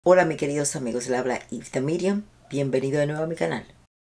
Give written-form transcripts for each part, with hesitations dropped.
Hola mis queridos amigos, le habla Ivta Miriam, bienvenido de nuevo a mi canal.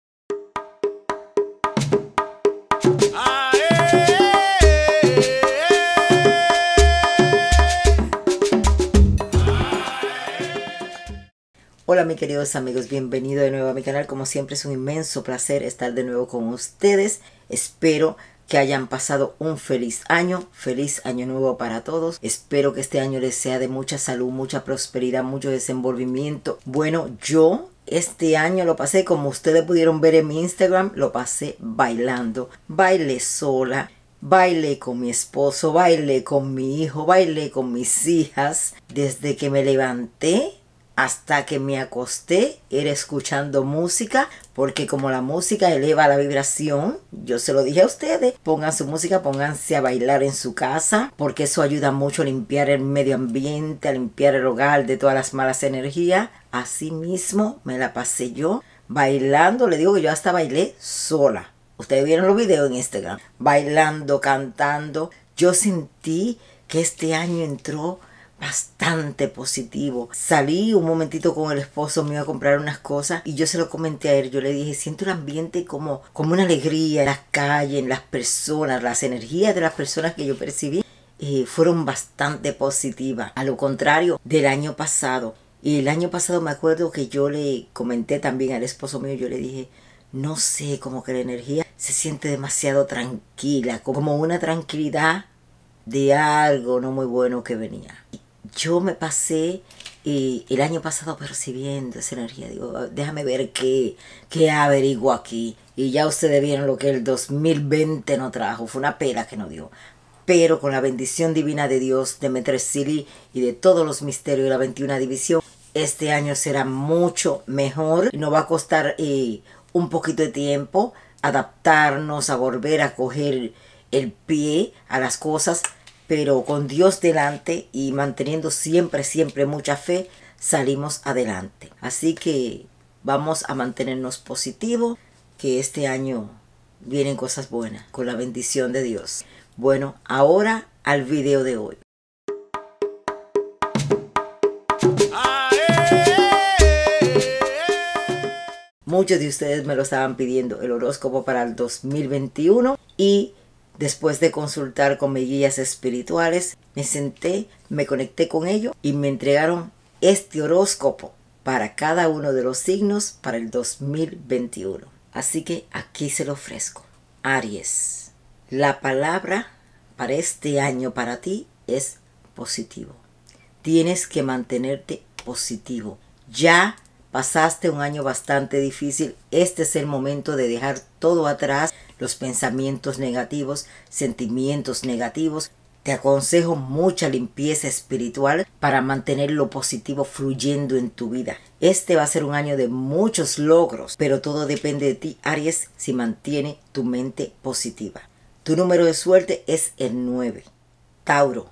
Hola mis queridos amigos, bienvenido de nuevo a mi canal. Como siempre es un inmenso placer estar de nuevo con ustedes. Espero que hayan pasado un feliz año nuevo para todos. Espero que este año les sea de mucha salud, mucha prosperidad, mucho desenvolvimiento. Bueno, yo este año lo pasé, como ustedes pudieron ver en mi Instagram, lo pasé bailando. Bailé sola, bailé con mi esposo, bailé con mi hijo, bailé con mis hijas. Desde que me levanté hasta que me acosté era escuchando música, porque como la música eleva la vibración, yo se lo dije a ustedes, pongan su música, pónganse a bailar en su casa, porque eso ayuda mucho a limpiar el medio ambiente, a limpiar el hogar de todas las malas energías. Así mismo me la pasé yo bailando. Le digo que yo hasta bailé sola. Ustedes vieron los videos en Instagram, bailando, cantando. Yo sentí que este año entró bastante positivo. Salí un momentito con el esposo mío a comprar unas cosas y yo se lo comenté a él. Yo le dije, siento el ambiente como una alegría en las calles, en las personas, las energías de las personas que yo percibí fueron bastante positivas, a lo contrario del año pasado. Y el año pasado me acuerdo que yo le comenté también al esposo mío, yo le dije, no sé, como que la energía se siente demasiado tranquila, como una tranquilidad de algo no muy bueno que venía. Yo me pasé el año pasado percibiendo esa energía. Digo, déjame ver qué averiguo aquí. Y ya ustedes vieron lo que el 2020 no trajo. Fue una pela que no dio. Pero con la bendición divina de Dios, de Maître Siri y de todos los misterios de la 21 división, este año será mucho mejor. Nos va a costar un poquito de tiempo adaptarnos, a volver a coger el pie a las cosas, pero con Dios delante y manteniendo siempre mucha fe, salimos adelante. Así que vamos a mantenernos positivos, que este año vienen cosas buenas, con la bendición de Dios. Bueno, ahora al video de hoy. Muchos de ustedes me lo estaban pidiendo, el horóscopo para el 2021, y después de consultar con mis guías espirituales, me senté, me conecté con ellos y me entregaron este horóscopo para cada uno de los signos para el 2021. Así que aquí se lo ofrezco. Aries, la palabra para este año para ti es positivo. Tienes que mantenerte positivo. Ya pasaste un año bastante difícil. Este es el momento de dejar todo atrás, los pensamientos negativos, sentimientos negativos. Te aconsejo mucha limpieza espiritual para mantener lo positivo fluyendo en tu vida. Este va a ser un año de muchos logros, pero todo depende de ti, Aries, si mantiene tu mente positiva. Tu número de suerte es el 9. Tauro,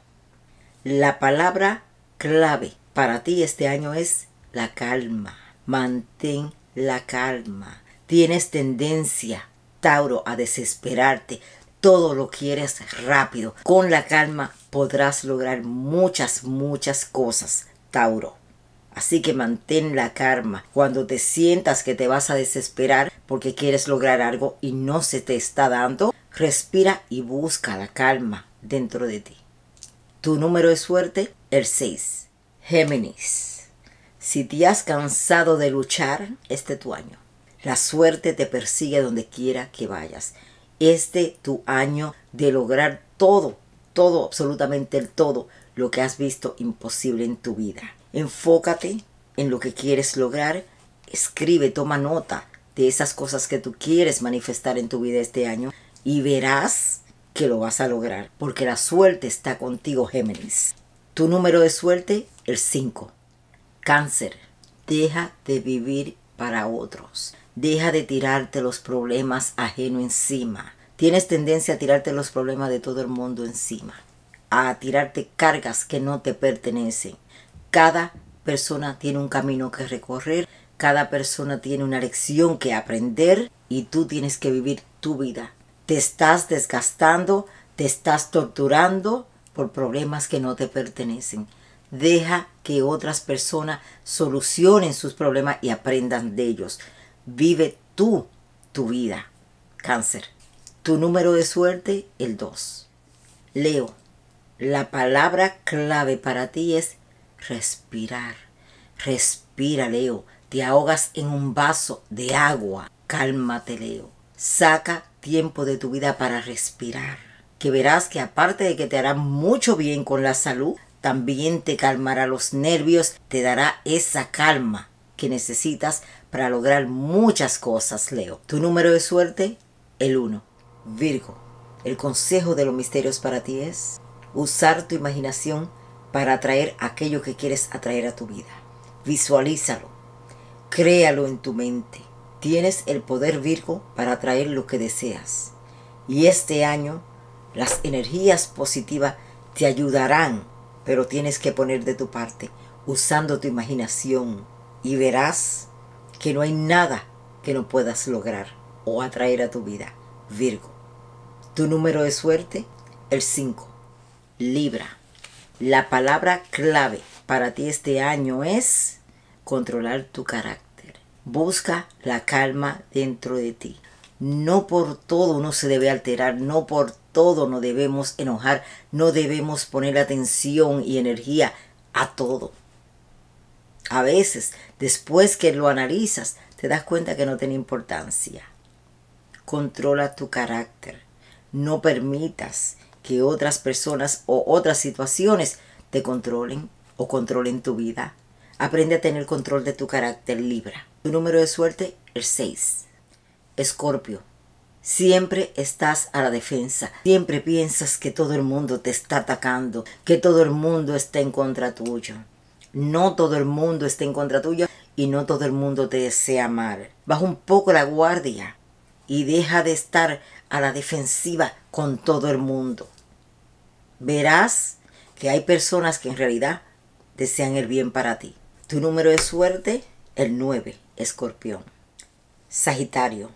la palabra clave para ti este año es la calma. Mantén la calma. Tienes tendencia, Tauro, a desesperarte. Todo lo quieres rápido. Con la calma podrás lograr muchas cosas, Tauro. Así que mantén la calma. Cuando te sientas que te vas a desesperar porque quieres lograr algo y no se te está dando, respira y busca la calma dentro de ti. Tu número de suerte, el 6. Géminis. Si te has cansado de luchar, este es tu año. La suerte te persigue donde quiera que vayas. Este tu año de lograr todo, absolutamente el todo, lo que has visto imposible en tu vida. Enfócate en lo que quieres lograr. Escribe, toma nota de esas cosas que tú quieres manifestar en tu vida este año y verás que lo vas a lograr, porque la suerte está contigo, Géminis. Tu número de suerte, el 5. Cáncer, deja de vivir para otros. Deja de tirarte los problemas ajenos encima. Tienes tendencia a tirarte los problemas de todo el mundo encima. A tirarte cargas que no te pertenecen. Cada persona tiene un camino que recorrer. Cada persona tiene una lección que aprender. Y tú tienes que vivir tu vida. Te estás desgastando, te estás torturando por problemas que no te pertenecen. Deja que otras personas solucionen sus problemas y aprendan de ellos. Vive tú tu vida. Cáncer. Tu número de suerte, el 2. Leo. La palabra clave para ti es respirar. Respira, Leo. Te ahogas en un vaso de agua. Cálmate, Leo. Saca tiempo de tu vida para respirar. Que verás que aparte de que te hará mucho bien con la salud, también te calmará los nervios, te dará esa calma que necesitas para lograr muchas cosas, Leo. Tu número de suerte, el 1. Virgo. El consejo de los misterios para ti es usar tu imaginación para atraer aquello que quieres atraer a tu vida. Visualízalo. Créalo en tu mente. Tienes el poder, Virgo, para atraer lo que deseas. Y este año, las energías positivas te ayudarán, pero tienes que poner de tu parte, usando tu imaginación. Y verás que no hay nada que no puedas lograr o atraer a tu vida, Virgo. Tu número de suerte, el 5. Libra. La palabra clave para ti este año es controlar tu carácter. Busca la calma dentro de ti. No por todo uno se debe alterar, no por todo nos debemos enojar, no debemos poner atención y energía a todo. A veces, después que lo analizas, te das cuenta que no tiene importancia. Controla tu carácter. No permitas que otras personas o otras situaciones te controlen o controlen tu vida. Aprende a tener control de tu carácter, Libra. Tu número de suerte, el 6. Escorpio. Siempre estás a la defensa. Siempre piensas que todo el mundo te está atacando, que todo el mundo está en contra tuyo. No todo el mundo está en contra tuyo y no todo el mundo te desea mal. Baja un poco la guardia y deja de estar a la defensiva con todo el mundo. Verás que hay personas que en realidad desean el bien para ti. Tu número de suerte, el 9, Escorpión. Sagitario.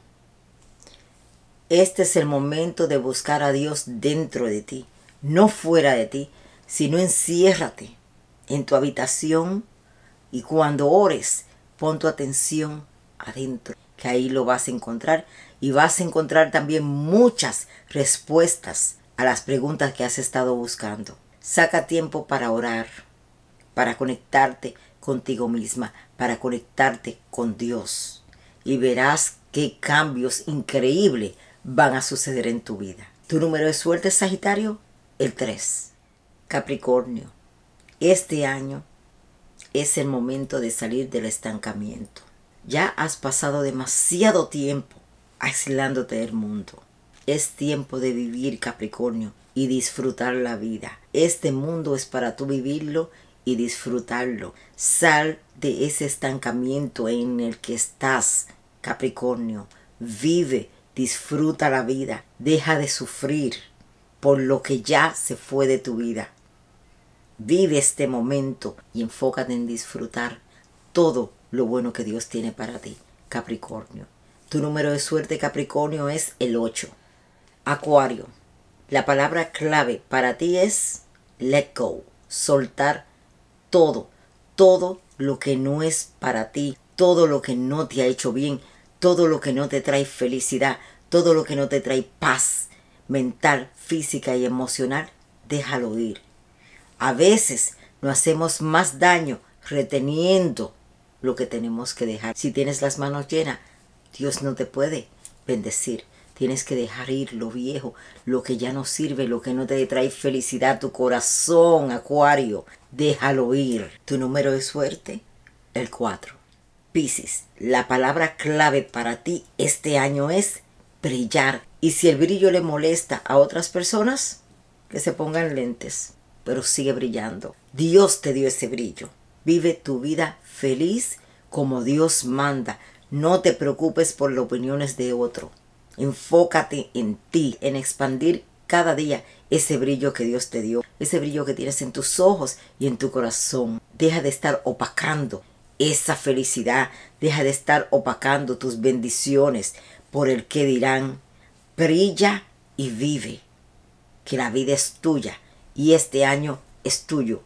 Este es el momento de buscar a Dios dentro de ti, no fuera de ti, sino enciérrate en tu habitación y cuando ores, pon tu atención adentro, que ahí lo vas a encontrar y vas a encontrar también muchas respuestas a las preguntas que has estado buscando. Saca tiempo para orar, para conectarte contigo misma, para conectarte con Dios y verás qué cambios increíbles van a suceder en tu vida. Tu número de suerte, Sagitario, el 3. Capricornio. Este año es el momento de salir del estancamiento. Ya has pasado demasiado tiempo aislándote del mundo. Es tiempo de vivir, Capricornio, y disfrutar la vida. Este mundo es para tú vivirlo y disfrutarlo. Sal de ese estancamiento en el que estás, Capricornio. Vive, disfruta la vida. Deja de sufrir por lo que ya se fue de tu vida. Vive este momento y enfócate en disfrutar todo lo bueno que Dios tiene para ti, Capricornio. Tu número de suerte, Capricornio, es el 8. Acuario. La palabra clave para ti es let go. Soltar todo. Todo lo que no es para ti. Todo lo que no te ha hecho bien. Todo lo que no te trae felicidad. Todo lo que no te trae paz mental, física y emocional. Déjalo ir. A veces nos hacemos más daño reteniendo lo que tenemos que dejar. Si tienes las manos llenas, Dios no te puede bendecir. Tienes que dejar ir lo viejo, lo que ya no sirve, lo que no te trae felicidad a tu corazón, Acuario. Déjalo ir. Tu número de suerte, el 4. Piscis. La palabra clave para ti este año es brillar. Y si el brillo le molesta a otras personas, que se pongan lentes, pero sigue brillando. Dios te dio ese brillo. Vive tu vida feliz como Dios manda. No te preocupes por las opiniones de otro. Enfócate en ti, en expandir cada día ese brillo que Dios te dio, ese brillo que tienes en tus ojos y en tu corazón. Deja de estar opacando esa felicidad, deja de estar opacando tus bendiciones por el que dirán. Brilla y vive, que la vida es tuya y este año es tuyo.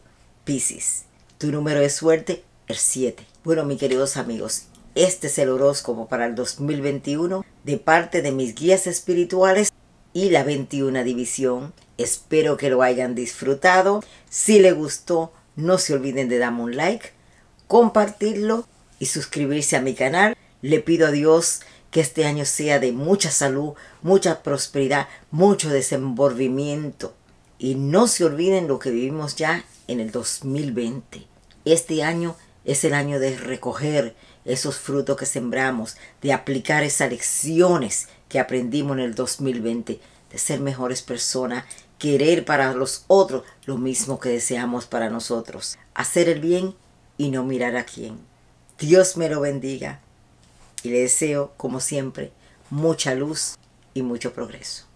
Piscis. Tu número de suerte, el 7. Bueno, mis queridos amigos, este es el horóscopo para el 2021 de parte de mis guías espirituales y la 21 división. Espero que lo hayan disfrutado. Si les gustó, no se olviden de darme un like, compartirlo y suscribirse a mi canal. Le pido a Dios que este año sea de mucha salud, mucha prosperidad, mucho desenvolvimiento. Y no se olviden lo que vivimos ya en el 2020. Este año es el año de recoger esos frutos que sembramos, de aplicar esas lecciones que aprendimos en el 2020, de ser mejores personas, querer para los otros lo mismo que deseamos para nosotros, hacer el bien y no mirar a quién. Dios me lo bendiga y le deseo, como siempre, mucha luz y mucho progreso.